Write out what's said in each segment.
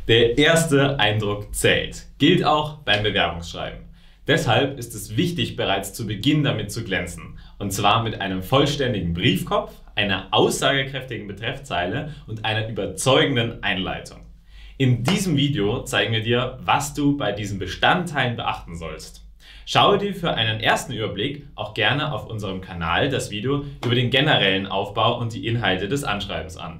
Der erste Eindruck zählt, gilt auch beim Bewerbungsschreiben. Deshalb ist es wichtig, bereits zu Beginn damit zu glänzen. Und zwar mit einem vollständigen Briefkopf, einer aussagekräftigen Betreffzeile und einer überzeugenden Einleitung. In diesem Video zeigen wir dir, was du bei diesen Bestandteilen beachten sollst. Schaue dir für einen ersten Überblick auch gerne auf unserem Kanal das Video über den generellen Aufbau und die Inhalte des Anschreibens an.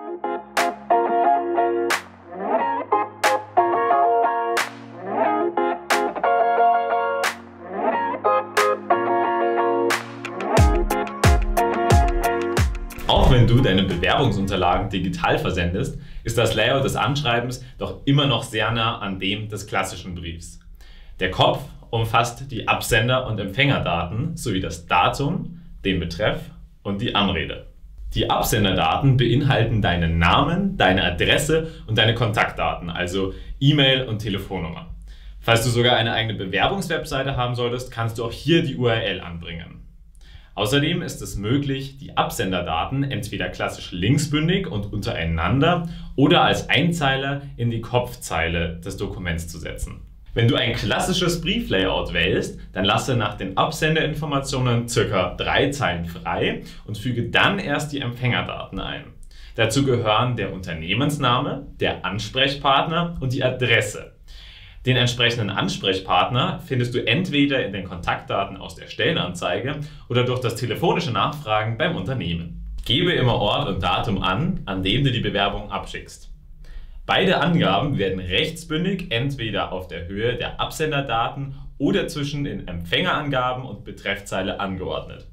Auch wenn du deine Bewerbungsunterlagen digital versendest, ist das Layout des Anschreibens doch immer noch sehr nah an dem des klassischen Briefs. Der Kopf umfasst die Absender- und Empfängerdaten sowie das Datum, den Betreff und die Anrede. Die Absenderdaten beinhalten deinen Namen, deine Adresse und deine Kontaktdaten, also E-Mail und Telefonnummer. Falls du sogar eine eigene Bewerbungswebseite haben solltest, kannst du auch hier die URL anbringen. Außerdem ist es möglich, die Absenderdaten entweder klassisch linksbündig und untereinander oder als Einzeiler in die Kopfzeile des Dokuments zu setzen. Wenn du ein klassisches Brieflayout wählst, dann lasse nach den Absenderinformationen ca. 3 Zeilen frei und füge dann erst die Empfängerdaten ein. Dazu gehören der Unternehmensname, der Ansprechpartner und die Adresse. Den entsprechenden Ansprechpartner findest du entweder in den Kontaktdaten aus der Stellenanzeige oder durch das telefonische Nachfragen beim Unternehmen. Gebe immer Ort und Datum an dem du die Bewerbung abschickst. Beide Angaben werden rechtsbündig entweder auf der Höhe der Absenderdaten oder zwischen den Empfängerangaben und Betreffzeile angeordnet.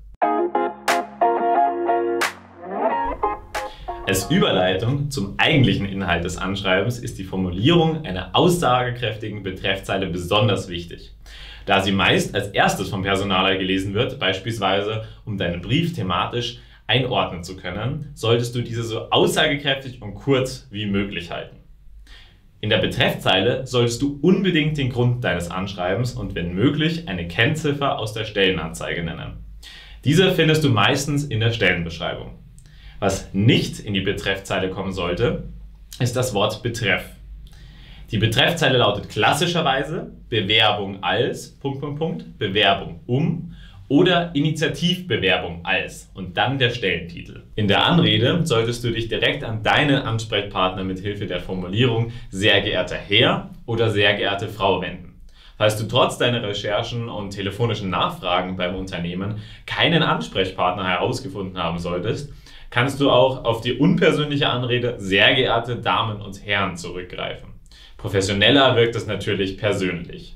Als Überleitung zum eigentlichen Inhalt des Anschreibens ist die Formulierung einer aussagekräftigen Betreffzeile besonders wichtig. Da sie meist als erstes vom Personaler gelesen wird, beispielsweise um deinen Brief thematisch einordnen zu können, solltest du diese so aussagekräftig und kurz wie möglich halten. In der Betreffzeile solltest du unbedingt den Grund deines Anschreibens und wenn möglich eine Kennziffer aus der Stellenanzeige nennen. Diese findest du meistens in der Stellenbeschreibung. Was nicht in die Betreffzeile kommen sollte, ist das Wort Betreff. Die Betreffzeile lautet klassischerweise Bewerbung als, Bewerbung um oder Initiativbewerbung als und dann der Stellentitel. In der Anrede solltest du dich direkt an deinen Ansprechpartner mit Hilfe der Formulierung sehr geehrter Herr oder sehr geehrte Frau wenden. Falls du trotz deiner Recherchen und telefonischen Nachfragen beim Unternehmen keinen Ansprechpartner herausgefunden haben solltest, kannst du auch auf die unpersönliche Anrede sehr geehrte Damen und Herren zurückgreifen. Professioneller wirkt es natürlich persönlich.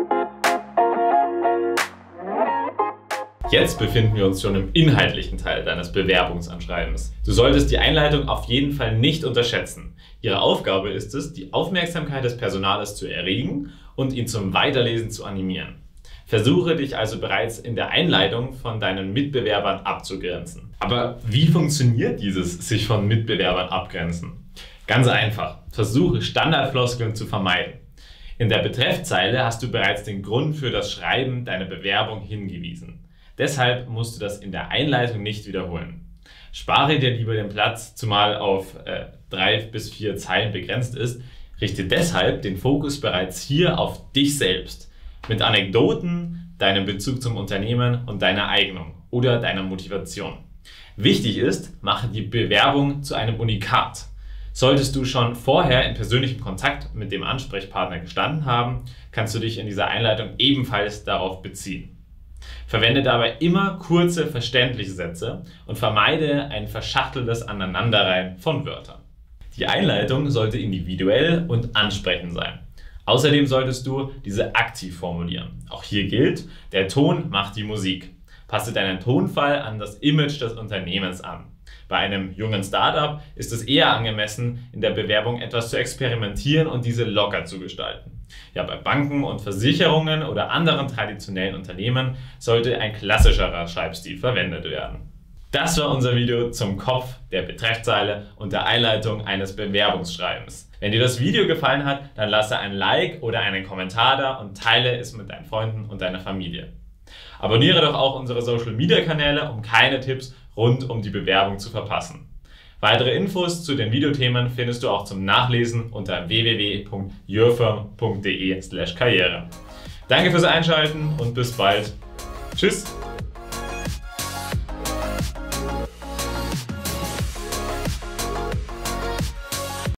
Jetzt befinden wir uns schon im inhaltlichen Teil deines Bewerbungsanschreibens. Du solltest die Einleitung auf jeden Fall nicht unterschätzen. Ihre Aufgabe ist es, die Aufmerksamkeit des Personals zu erregen und ihn zum Weiterlesen zu animieren. Versuche dich also bereits in der Einleitung von deinen Mitbewerbern abzugrenzen. Aber wie funktioniert dieses sich von Mitbewerbern abgrenzen? Ganz einfach. Versuche Standardfloskeln zu vermeiden. In der Betreffzeile hast du bereits den Grund für das Schreiben deiner Bewerbung hingewiesen. Deshalb musst du das in der Einleitung nicht wiederholen. Spare dir lieber den Platz, zumal auf 3 bis 4 Zeilen begrenzt ist. Richte deshalb den Fokus bereits hier auf dich selbst. Mit Anekdoten, deinem Bezug zum Unternehmen und deiner Eignung oder deiner Motivation. Wichtig ist, mache die Bewerbung zu einem Unikat. Solltest du schon vorher in persönlichem Kontakt mit dem Ansprechpartner gestanden haben, kannst du dich in dieser Einleitung ebenfalls darauf beziehen. Verwende dabei immer kurze, verständliche Sätze und vermeide ein verschachteltes Aneinanderreihen von Wörtern. Die Einleitung sollte individuell und ansprechend sein. Außerdem solltest du diese aktiv formulieren. Auch hier gilt, der Ton macht die Musik. Passe deinen Tonfall an das Image des Unternehmens an. Bei einem jungen Startup ist es eher angemessen, in der Bewerbung etwas zu experimentieren und diese locker zu gestalten. Ja, bei Banken und Versicherungen oder anderen traditionellen Unternehmen sollte ein klassischerer Schreibstil verwendet werden. Das war unser Video zum Kopf der Betreffzeile und der Einleitung eines Bewerbungsschreibens. Wenn dir das Video gefallen hat, dann lasse ein Like oder einen Kommentar da und teile es mit deinen Freunden und deiner Familie. Abonniere doch auch unsere Social Media Kanäle, um keine Tipps rund um die Bewerbung zu verpassen. Weitere Infos zu den Videothemen findest du auch zum Nachlesen unter www.yourfirm.de/karriere. Danke fürs Einschalten und bis bald. Tschüss!